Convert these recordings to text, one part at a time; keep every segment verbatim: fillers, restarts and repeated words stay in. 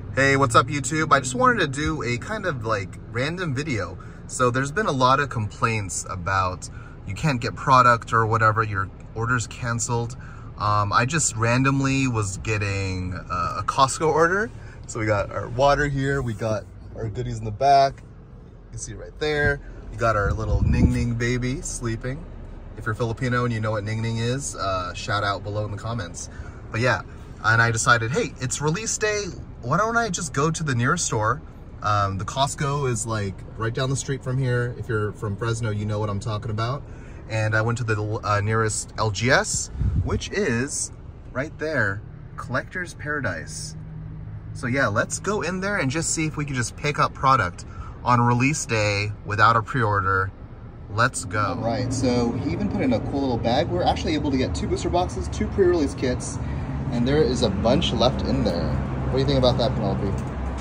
Hey, what's up YouTube? I just wanted to do a kind of like random video. So there's been a lot of complaints about you can't get product or whatever, your order's canceled. Um, I just randomly was getting uh, a Costco order. So we got our water here, we got our goodies in the back. You can see it right there. We got our little Ning Ning baby sleeping. If you're Filipino and you know what Ning Ning is, uh, shout out below in the comments. But yeah, and I decided, hey, it's release day. Why don't I just go to the nearest store? Um, the Costco is like right down the street from here. If you're from Fresno, you know what I'm talking about. And I went to the uh, nearest L G S, which is right there, Collector's Paradise. So yeah, let's go in there and just see if we can just pick up product on release day without a pre-order. Let's go. All right, so he even put in a cool little bag. We're actually able to get two booster boxes, two pre-release kits, and there is a bunch left in there. What do you think about that, Penelope?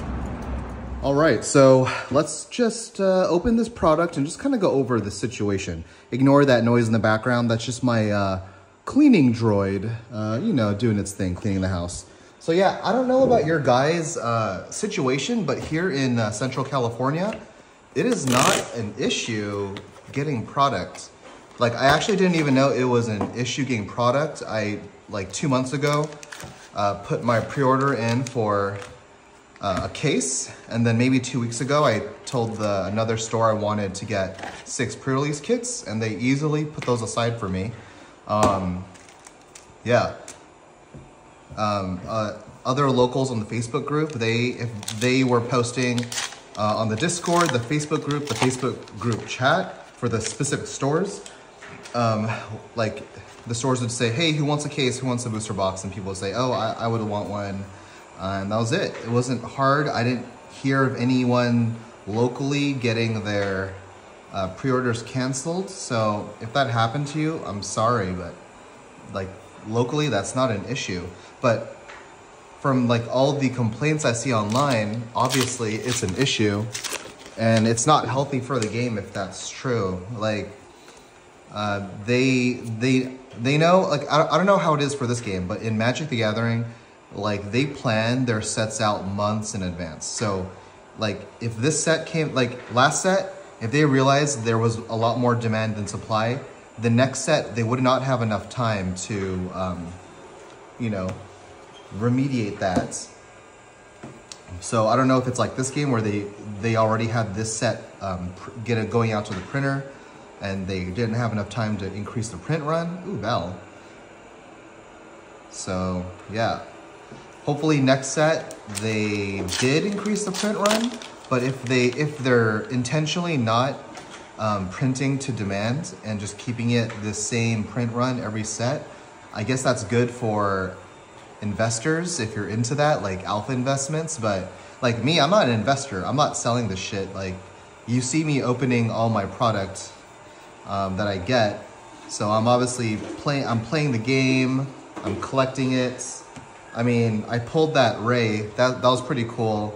All right, so let's just uh, open this product and just kind of go over the situation. Ignore that noise in the background. That's just my uh, cleaning droid, uh, you know, doing its thing, cleaning the house. So yeah, I don't know about your guys' uh, situation, but here in uh, Central California, it is not an issue getting product. Like, I actually didn't even know it was an issue getting product. I, like two months ago, uh, put my pre-order in for uh, a case. And then maybe two weeks ago, I told the, another store I wanted to get six pre-release kits, and they easily put those aside for me. Um, yeah. Um, uh, other locals on the Facebook group, they, if they were posting uh, on the Discord, the Facebook group, the Facebook group chat for the specific stores, um, like the stores would say, hey, who wants a case? Who wants a booster box? And people would say, oh, I, I would want one. Uh, and that was it. It wasn't hard. I didn't hear of anyone locally getting their uh, pre-orders canceled. So if that happened to you, I'm sorry, but like locally, that's not an issue. But from like all the complaints I see online, obviously it's an issue, and it's not healthy for the game if that's true. Like uh, they they they know, like I, I don't know how it is for this game, but in Magic the Gathering, like they plan their sets out months in advance. So like if this set came, like last set, if they realized there was a lot more demand than supply, the next set they would not have enough time to um, you know, remediate that. So I don't know if it's like this game where they they already had this set um, get it going out to the printer, and they didn't have enough time to increase the print run. Ooh, Bell. So yeah, hopefully next set they did increase the print run. But if they if they're intentionally not um, printing to demand and just keeping it the same print run every set, I guess that's good for investors if you're into that, like alpha investments. But like me, I'm not an investor. I'm not selling this shit. Like you see me opening all my product um, that I get. So I'm obviously playing, I'm playing the game. I'm collecting it. I mean, I pulled that Ray. That, that was pretty cool.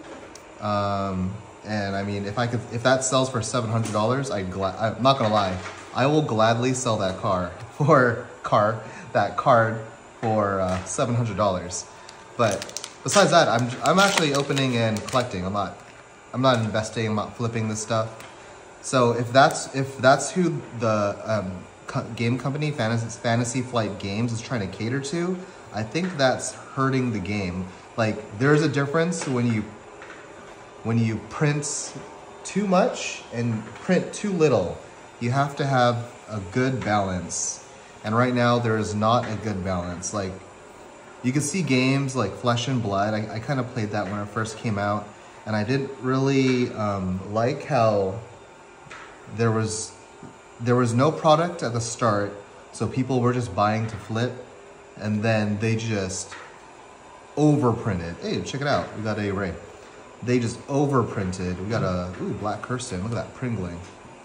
Um, and I mean, if I could, if that sells for seven hundred dollars, I'd glad, I'm not gonna lie. I will gladly sell that car for car, that card for uh, seven hundred dollars. But besides that, I'm, I'm actually opening and collecting. I'm not, I'm not investing, I'm not flipping this stuff. So if that's, if that's who the um, co game company, Fantasy, Fantasy Flight Games, is trying to cater to, I think that's hurting the game. Like there's a difference when you, when you print too much and print too little. You have to have a good balance. And right now there is not a good balance. Like you can see games like Flesh and Blood. I, I kind of played that when it first came out, and I didn't really um, like how there was there was no product at the start, so people were just buying to flip, and then they just overprinted. Hey, check it out. We got a Ray. They just overprinted. We got a ooh Black Kirsten. Look at that pringling.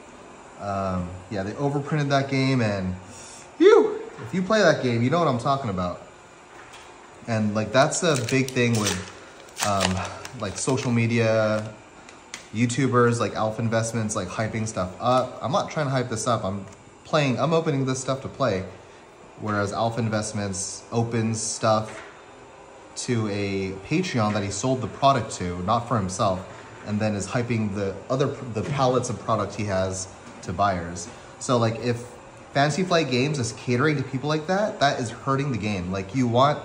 Um, yeah, they overprinted that game, and phew, if you play that game, you know what I'm talking about. And like that's a big thing with um, like social media, YouTubers, like Alpha Investments, like hyping stuff up. I'm not trying to hype this up. I'm playing, I'm opening this stuff to play. Whereas Alpha Investments opens stuff to a Patreon that he sold the product to, not for himself, and then is hyping the other the pallets of product he has to buyers. So like if Fantasy Flight Games is catering to people like that, that is hurting the game. Like you want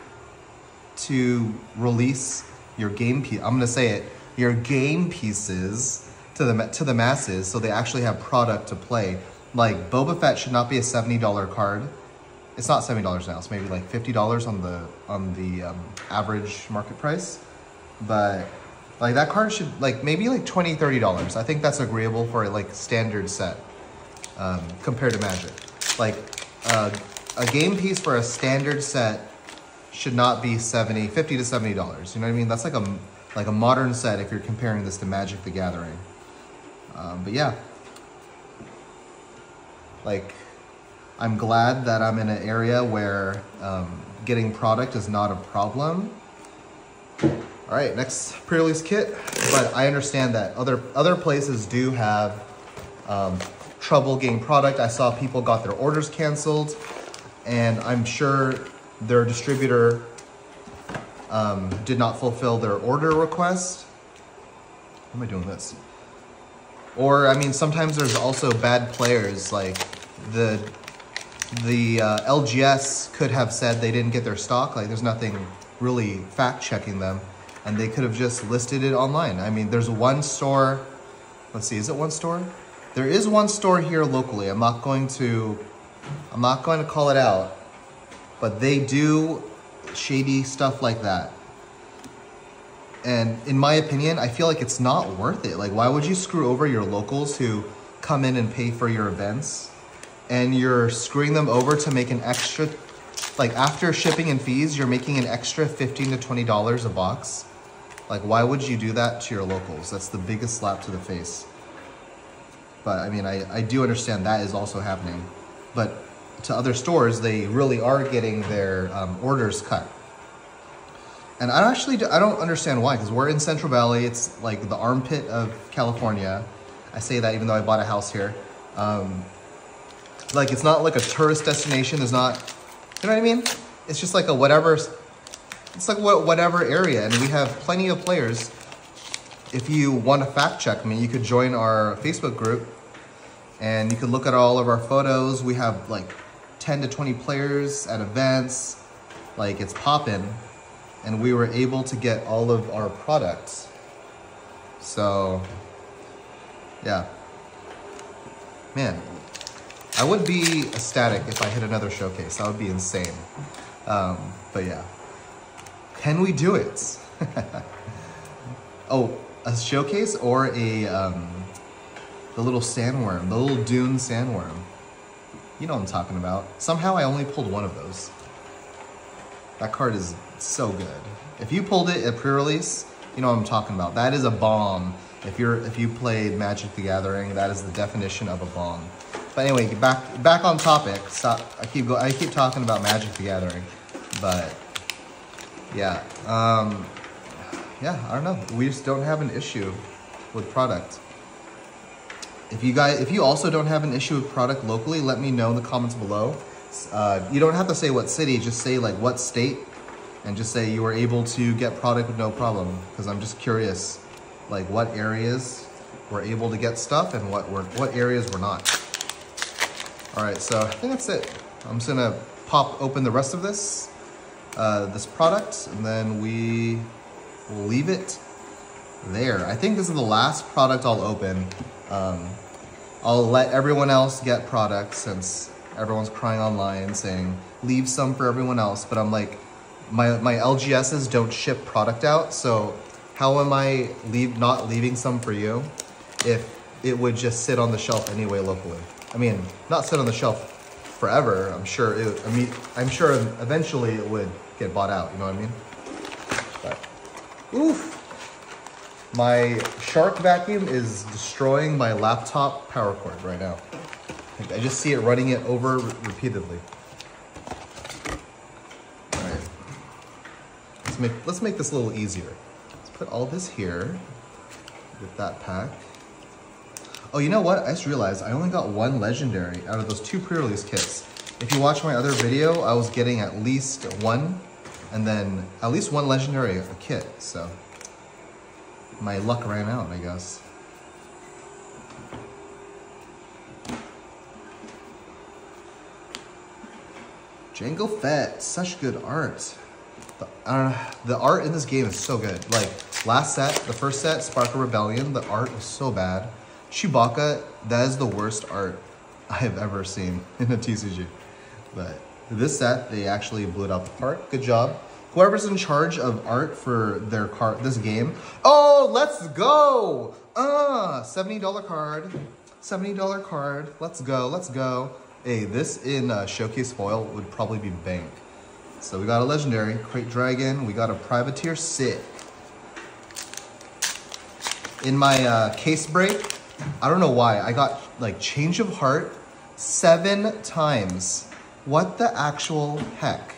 to release your game piece, I'm gonna say it, your game pieces to the to the masses, so they actually have product to play. Like Boba Fett should not be a seventy dollar card. It's not seventy dollars now, it's maybe like fifty dollars on the on the um, average market price. But like that card should like maybe like twenty, thirty dollars. I think that's agreeable for a like standard set um, compared to Magic. Like uh, a game piece for a standard set should not be seventy, fifty to seventy dollars. You know what I mean? That's like a like a modern set if you're comparing this to Magic the Gathering. Um, but yeah, like I'm glad that I'm in an area where um, getting product is not a problem. All right, next pre-release kit. But I understand that other other places do have um, trouble getting product. I saw people got their orders canceled, and I'm sure their distributor um, did not fulfill their order request. How am I doing this? Or, I mean, sometimes there's also bad players, like the the uh, L G S could have said they didn't get their stock, like there's nothing really fact-checking them, and they could have just listed it online. I mean, there's one store, let's see, is it one store? There is one store here locally. I'm not going to, I'm not going to call it out, but they do shady stuff like that. And in my opinion, I feel like it's not worth it. Like, why would you screw over your locals who come in and pay for your events, and you're screwing them over to make an extra, like after shipping and fees, you're making an extra fifteen to twenty dollars a box. Like, why would you do that to your locals? That's the biggest slap to the face. But I mean, I, I do understand that is also happening. But to other stores, they really are getting their um, orders cut. And I actually, do, I don't understand why, because we're in Central Valley. It's like the armpit of California. I say that even though I bought a house here. Um, like, it's not like a tourist destination. There's not, you know what I mean? It's just like a whatever, it's like what whatever area. And we have plenty of players. If you want to fact check me, you could join our Facebook group and you could look at all of our photos. We have like ten to twenty players at events. Like, it's poppin'. And we were able to get all of our products. So, yeah. Man, I would be ecstatic if I hit another showcase. That would be insane. Um, but yeah. Can we do it? Oh, a showcase or a, um, the little sandworm, the little dune sandworm. You know what I'm talking about. Somehow I only pulled one of those. That card is so good. If you pulled it at pre-release, you know what I'm talking about. That is a bomb. If you're if you played Magic the Gathering, that is the definition of a bomb. But anyway, back back on topic. Stop. I keep go. I keep talking about Magic the Gathering, but yeah, um, yeah. I don't know. We just don't have an issue with product. If you guys, if you also don't have an issue with product locally, let me know in the comments below. Uh, you don't have to say what city, just say like what state, and just say you were able to get product with no problem, because I'm just curious, like what areas were able to get stuff and what were what areas were not. All right, so I think that's it. I'm just gonna pop open the rest of this, uh, this product, and then we will leave it there. I think this is the last product I'll open. Um, I'll let everyone else get product since everyone's crying online saying, leave some for everyone else. But I'm like, my, my L G Ss don't ship product out. So how am I leave, not leaving some for you if it would just sit on the shelf anyway locally? I mean, not sit on the shelf forever. I'm sure it, I mean, I'm sure eventually it would get bought out. You know what I mean? But, oof. My shark vacuum is destroying my laptop power cord right now. I just see it running it over repeatedly. All right, let's make let's make this a little easier. Let's put all this here with that pack. Oh, you know what? I just realized I only got one legendary out of those two pre-release kits. If you watch my other video, I was getting at least one and then at least one legendary a kit, so my luck ran out, I guess. Jango Fett, such good art. The, uh, the art in this game is so good. Like, last set, the first set, Spark of Rebellion, the art was so bad. Chewbacca, that is the worst art I have ever seen in a T C G. But this set, they actually blew it out the park. Good job. Whoever's in charge of art for their card, this game. Oh, let's go! Uh, seventy dollar card. seventy dollar card. Let's go, let's go. Hey, this in uh, Showcase Foil would probably be bank. So we got a legendary, Crate Dragon. We got a Privateer, sick. In my uh, case break, I don't know why, I got like Change of Heart seven times. What the actual heck?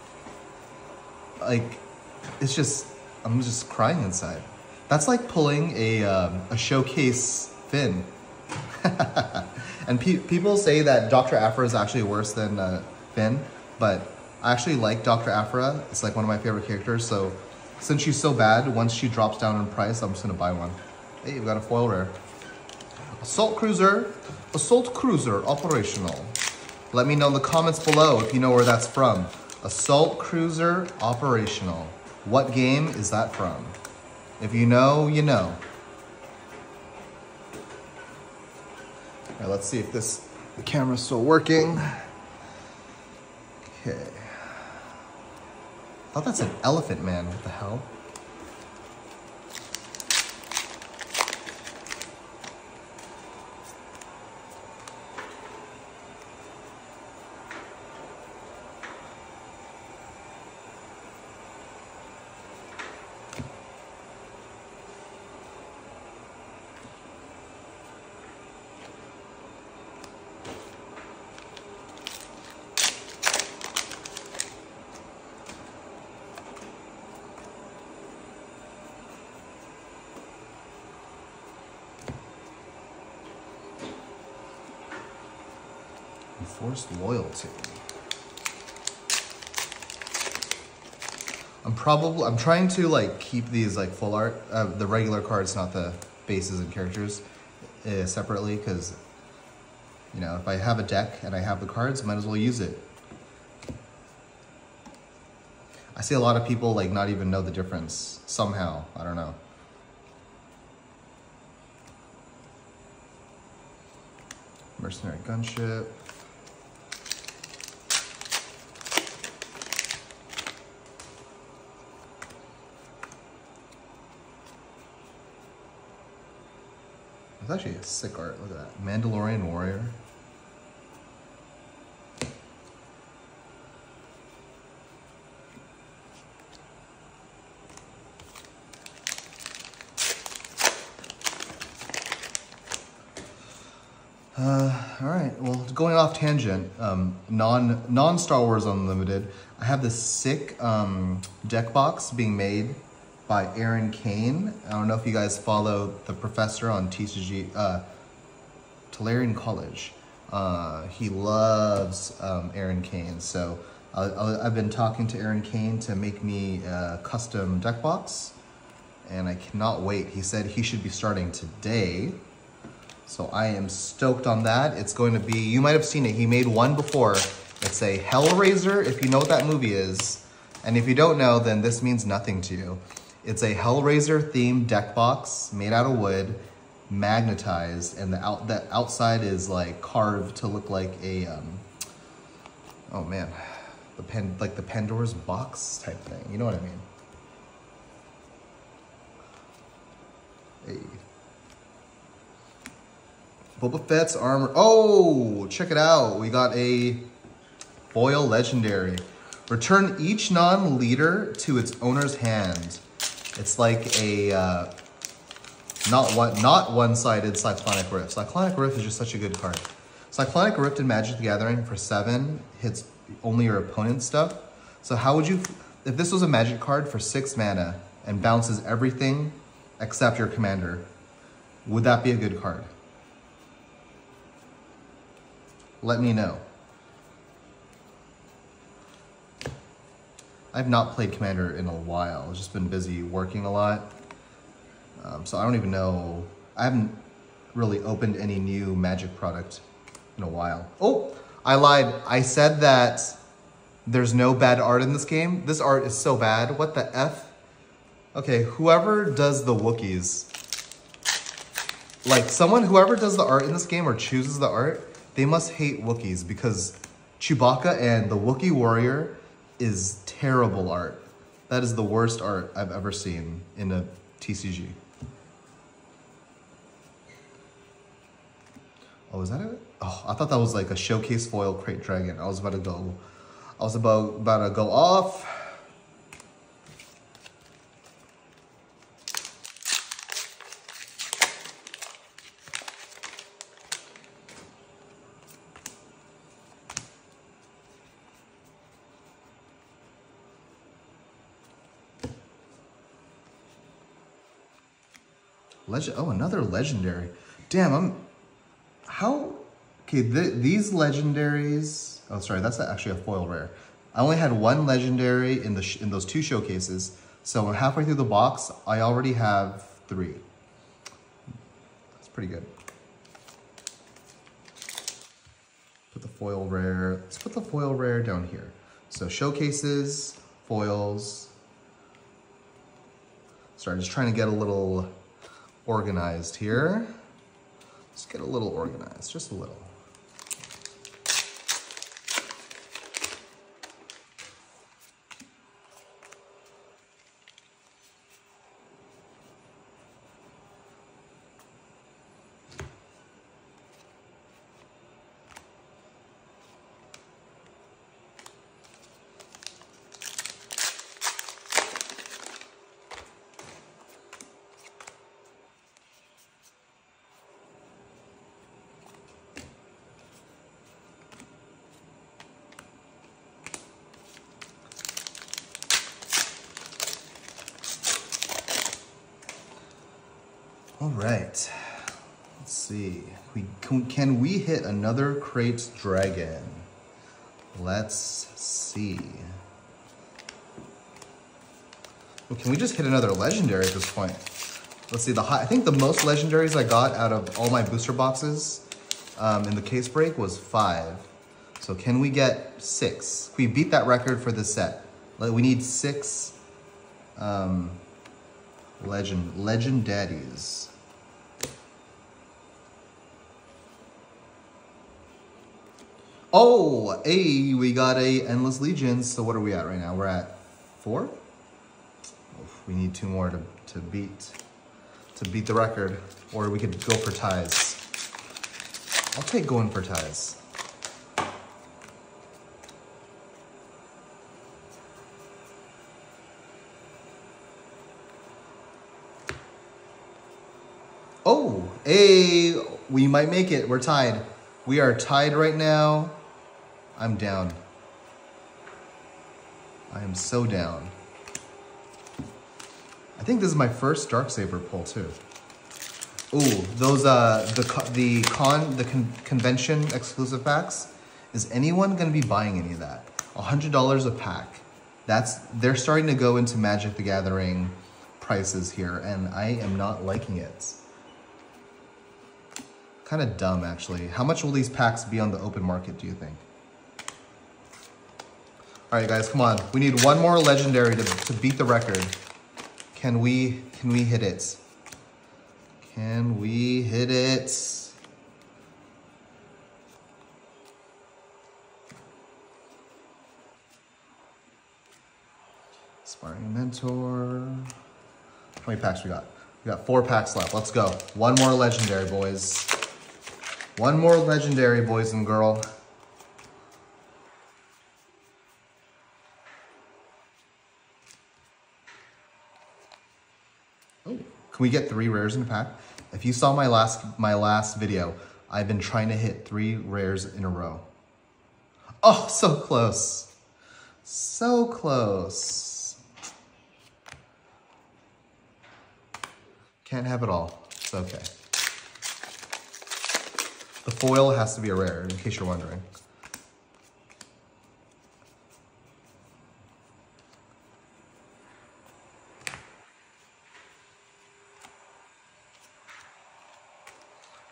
Like, it's just, I'm just crying inside. That's like pulling a, um, a Showcase Finn. And pe people say that Doctor Aphra is actually worse than uh, Finn, but I actually like Doctor Aphra. It's like one of my favorite characters, so since she's so bad, once she drops down in price, I'm just gonna buy one. Hey, we got a foil rare. Assault Cruiser, Assault Cruiser, operational. Let me know in the comments below if you know where that's from. Assault Cruiser, operational. What game is that from? If you know, you know. All right, let's see if this, the camera's still working. Okay. I thought that's an elephant man, what the hell? Enforced loyalty. I'm probably, I'm trying to like keep these like full art, uh, the regular cards, not the bases and characters uh, separately, because, you know, if I have a deck and I have the cards, might as well use it. I see a lot of people like not even know the difference somehow, I don't know. Mercenary Gunship. It's actually a sick art, look at that. Mandalorian Warrior. Uh, all right, well, going off tangent, um, non, non-Star Wars Unlimited, I have this sick um, deck box being made by Aaron Kane. I don't know if you guys follow the professor on T C G, uh, Tolarian College. Uh, he loves um, Aaron Kane, so uh, I've been talking to Aaron Kane to make me a custom deck box, and I cannot wait. He said he should be starting today, so I am stoked on that. It's going to be, you might have seen it, he made one before. It's a Hellraiser, if you know what that movie is, and if you don't know, then this means nothing to you. It's a Hellraiser themed deck box made out of wood, magnetized, and the out the outside is like carved to look like a um, oh man, the pen like the Pandora's box type thing. You know what I mean? Hey. Boba Fett's armor. Oh, check it out. We got a foil legendary. Return each non-leader to its owner's hand. It's like a uh, not one not one-sided Cyclonic Rift. Cyclonic Rift is just such a good card. Cyclonic Rift in Magic the Gathering for seven hits only your opponent's stuff. So how would you, if this was a Magic card for six mana and bounces everything except your commander, would that be a good card? Let me know. I've not played Commander in a while. I've just been busy working a lot. Um, so I don't even know. I haven't really opened any new Magic product in a while. Oh, I lied. I said that there's no bad art in this game. This art is so bad. What the F? Okay, whoever does the Wookiees, like someone, whoever does the art in this game or chooses the art, they must hate Wookiees because Chewbacca and the Wookiee Warrior is terrible art. That is the worst art I've ever seen in a T C G. Oh, is that it? Oh, I thought that was like a showcase foil crate dragon. I was about to go, I was about, about to go off. Legend, oh, another legendary. Damn, I'm, how, okay, th these legendaries, oh, sorry, that's actually a foil rare. I only had one legendary in the sh in those two showcases, so halfway through the box, I already have three. That's pretty good. Put the foil rare, let's put the foil rare down here. So showcases, foils. Sorry, just trying to get a little organized here. Let's get a little organized, just a little. All right, let's see. We can, can we hit another crate dragon? Let's see. Well, can we just hit another legendary at this point? Let's see. The high, I think the most legendaries I got out of all my booster boxes um, in the case break was five. So can we get six? We beat that record for this set. We need six um, legend legend daddies. Oh, hey, we got a Endless Legions. So what are we at right now? We're at four? Oh, we need two more to, to beat to beat the record. Or we could go for ties. I'll take going for ties. Oh, hey, we might make it. We're tied. We are tied right now. I'm down. I am so down. I think this is my first Darksaber pull too. Ooh, those uh the the con the con convention exclusive packs. Is anyone gonna be buying any of that? A hundred dollars a pack. That's they're starting to go into Magic the Gathering prices here, and I am not liking it. Kind of dumb, actually. How much will these packs be on the open market, do you think? All right, guys, come on. We need one more legendary to, to beat the record. Can we, can we hit it? Can we hit it? Sparring Mentor. How many packs we got? We got four packs left. Let's go. One more legendary, boys. One more legendary, boys and girl. Oh, can we get three rares in a pack? If you saw my last my last video, I've been trying to hit three rares in a row. Oh, so close. So close. Can't have it all. It's okay. The foil has to be a rare, in case you're wondering.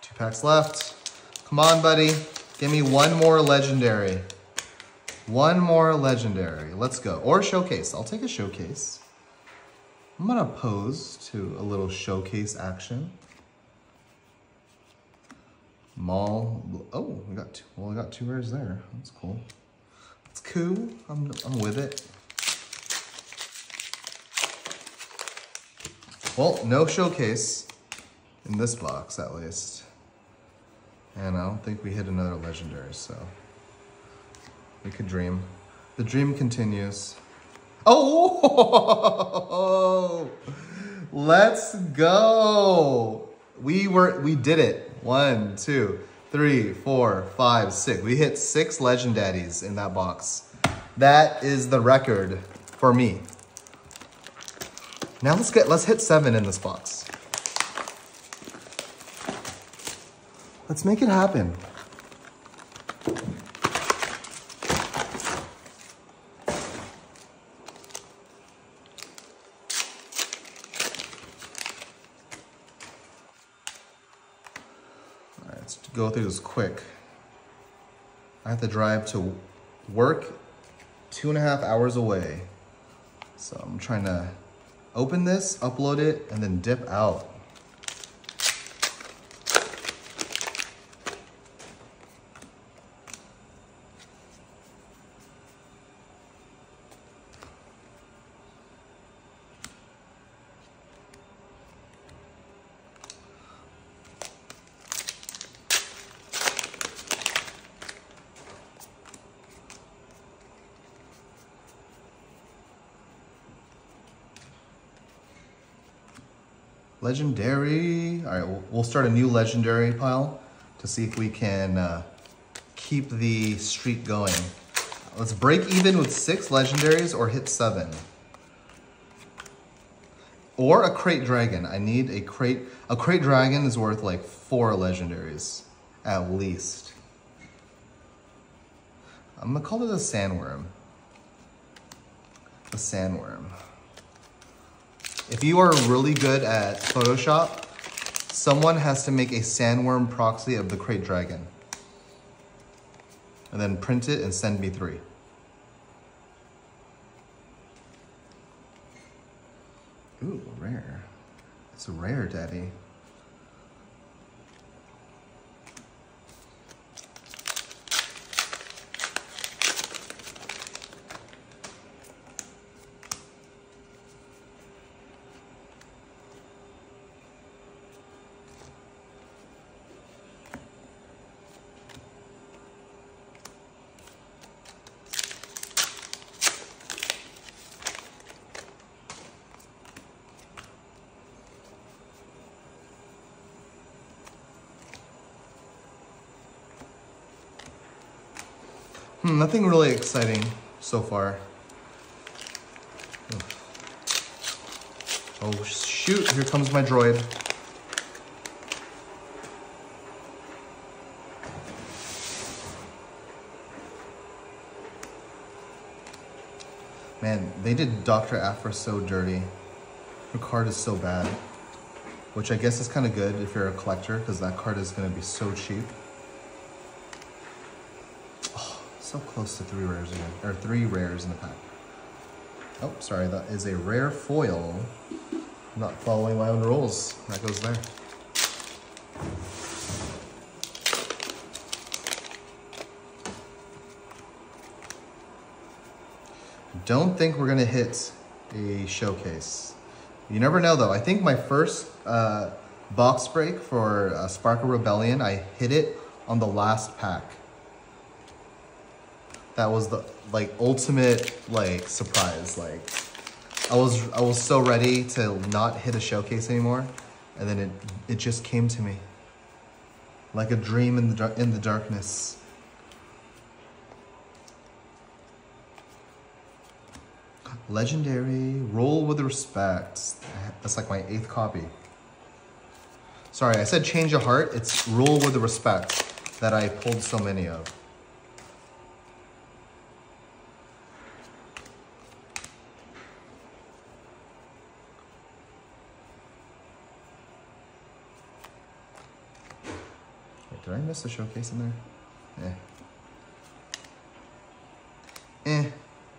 Two packs left. Come on, buddy. Give me one more legendary. One more legendary. Let's go. Or showcase. I'll take a showcase. I'm gonna pose to a little showcase action. Mall. Oh, we got two. Well, we got two rares there. That's cool. It's cool. I'm, I'm with it. Well, no showcase in this box, at least. And I don't think we hit another legendary, so we could dream. The dream continues. Oh, let's go. We were, we did it. One, two, three, four, five, six. We hit six legendaries in that box. That is the record for me. Now let's get, let's hit seven in this box. Let's make it happen. All right, let's go through this quick. I have to drive to work two and a half hours away. So I'm trying to open this, upload it, and then dip out. Legendary. All right, we'll, we'll start a new legendary pile to see if we can uh, keep the streak going. Let's break even with six legendaries or hit seven. Or a crate dragon. I need a crate. A crate dragon is worth like four legendaries at least. I'm gonna call it a sandworm. A sandworm. If you are really good at Photoshop, someone has to make a sandworm proxy of the crate dragon. And then print it and send me three. Ooh, rare. It's a rare, daddy. Hmm, nothing really exciting so far. Oh shoot, here comes my droid. Man, they did Doctor Aphra so dirty. Her card is so bad. Which I guess is kind of good if you're a collector, because that card is going to be so cheap. So close to three rares again, or three rares in the pack. Oh, sorry, that is a rare foil. I'm not following my own rules. That goes there. Don't think we're gonna hit a showcase. You never know though. I think my first uh, box break for uh, Sparkle Rebellion, I hit it on the last pack. That was the like ultimate like surprise. Like I was I was so ready to not hit a showcase anymore, and then it it just came to me like a dream in the in the darkness. Legendary, roll with respect. That's like my eighth copy. Sorry, I said change of heart. It's roll with respect that I pulled so many of. did I miss a showcase in there? Eh. Eh.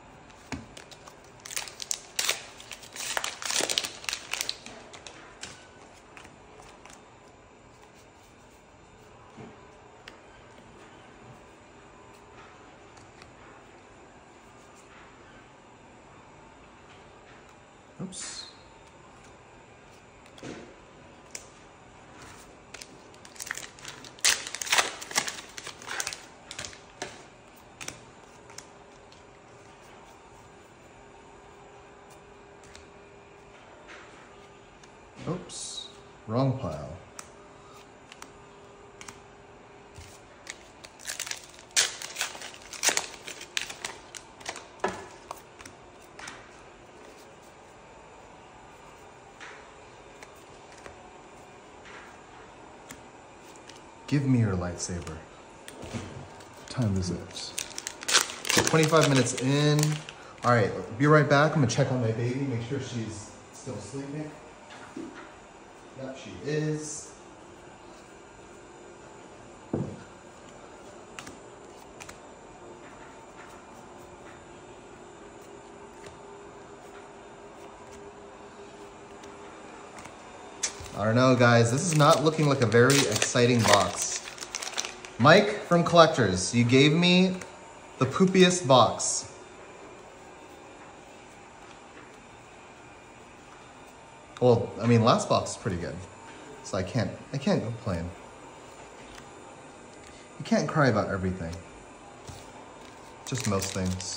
Oops. Oops, wrong pile. Give me your lightsaber. What time is it? twenty-five minutes in. All right, be right back. I'm gonna check on my baby, make sure she's still sleeping. Yep, she is. I don't know, guys. This is not looking like a very exciting box. Mike from Collectors, you gave me the poopiest box. Well, I mean, last box is pretty good, so I can't, I can't complain. You can't cry about everything, just most things.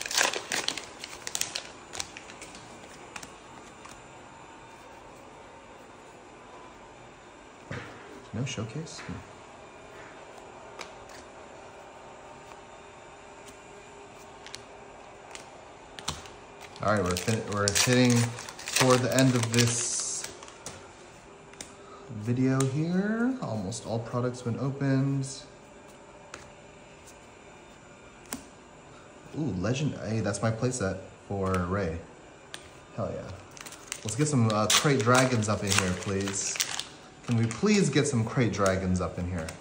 Wait, no showcase? Hmm. All right, we're, we're hitting toward the end of this video here. Almost all products been opened. Ooh, Legend, hey, that's my playset for Ray. Hell yeah. Let's get some uh, crate dragons up in here, please. Can we please get some crate dragons up in here?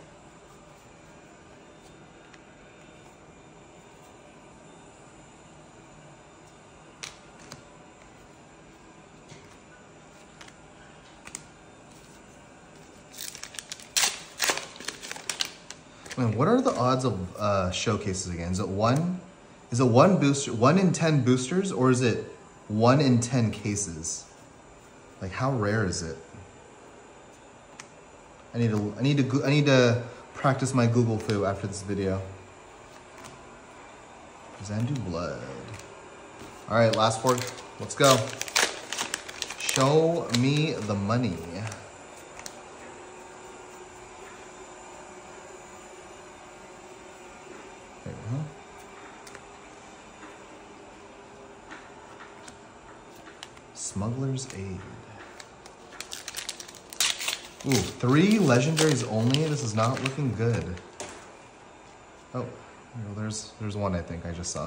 Man, what are the odds of uh, showcases again? Is it one? Is it one booster, one in ten boosters, or is it one in ten cases? Like, how rare is it? I need to, I need to, I need to practice my Google foo after this video. Zandu blood. All right, last four. Let's go. Show me the money. There we go. Smuggler's Aid. Ooh, three legendaries only? This is not looking good. Oh, well, there's there's one I think I just saw.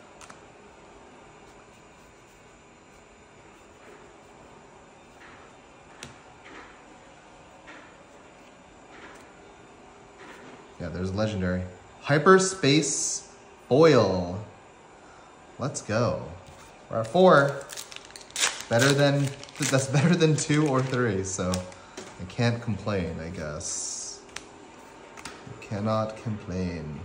Yeah, there's legendary. Hyperspace Foil. Let's go. We're at four. Better than, that's better than two or three, so I can't complain, I guess. I cannot complain.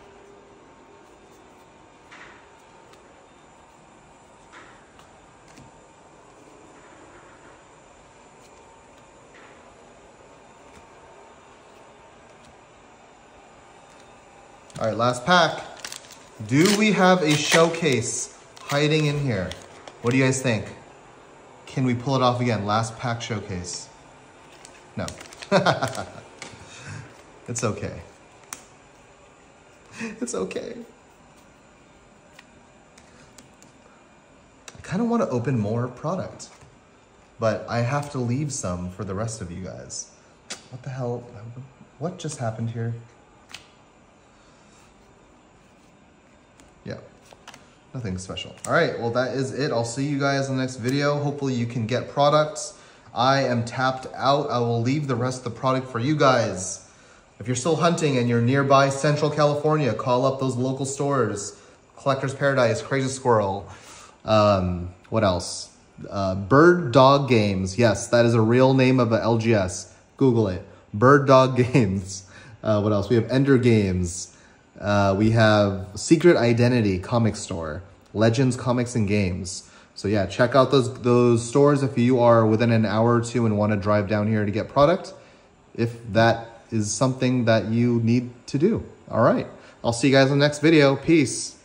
All right, last pack. Do we have a showcase hiding in here? What do you guys think? Can we pull it off again? Last pack showcase. No. It's okay. It's okay. I kind of want to open more product, but I have to leave some for the rest of you guys. What the hell? What just happened here? Yeah, nothing special. All right, well, that is it. I'll see you guys in the next video. Hopefully you can get products. I am tapped out. I will leave the rest of the product for you guys. If you're still hunting and you're nearby Central California, call up those local stores. Collector's Paradise, Crazy Squirrel. Um, what else? Uh, Bird Dog Games. Yes, that is a real name of a L G S. Google it. Bird Dog Games. Uh, what else? We have Ender Games. Uh, we have Secret Identity Comic Store. Legends Comics and Games. So yeah, check out those, those stores if you are within an hour or two and want to drive down here to get product. If that is something that you need to do. All right. I'll see you guys in the next video. Peace.